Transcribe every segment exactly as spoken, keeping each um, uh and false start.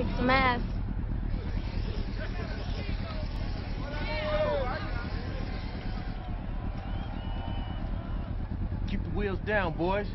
kick some ass. Keep the wheels down, boys.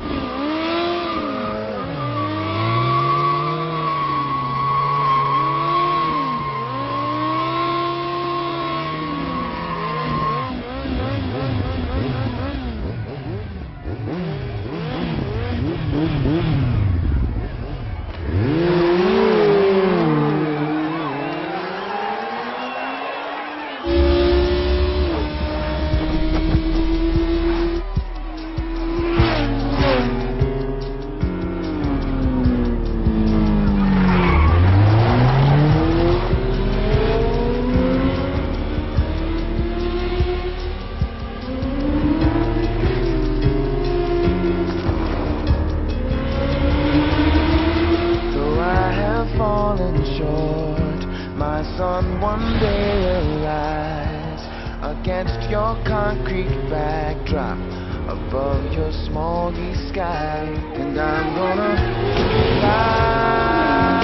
Short, my son, one day will rise against your concrete backdrop above your smoggy sky, and I'm gonna fly.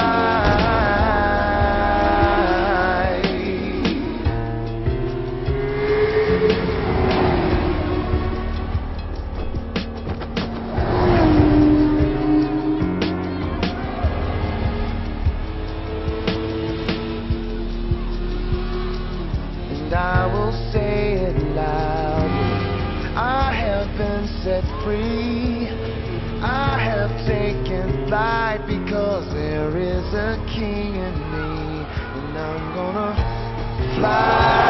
And I will say it loudly, I have been set free, I have taken flight because there is a king in me, and I'm gonna fly.